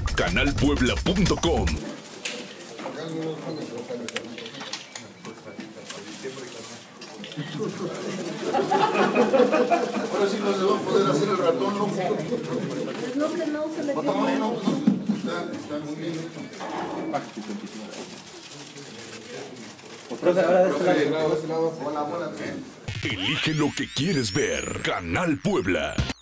canalpuebla.com. Ahora sí no se va a poder hacer el ratón, ¿no? No, que no se le No, está muy bien. Profe, ahora de este lado. Hola, hola. Elige lo que quieres ver. Canal Puebla.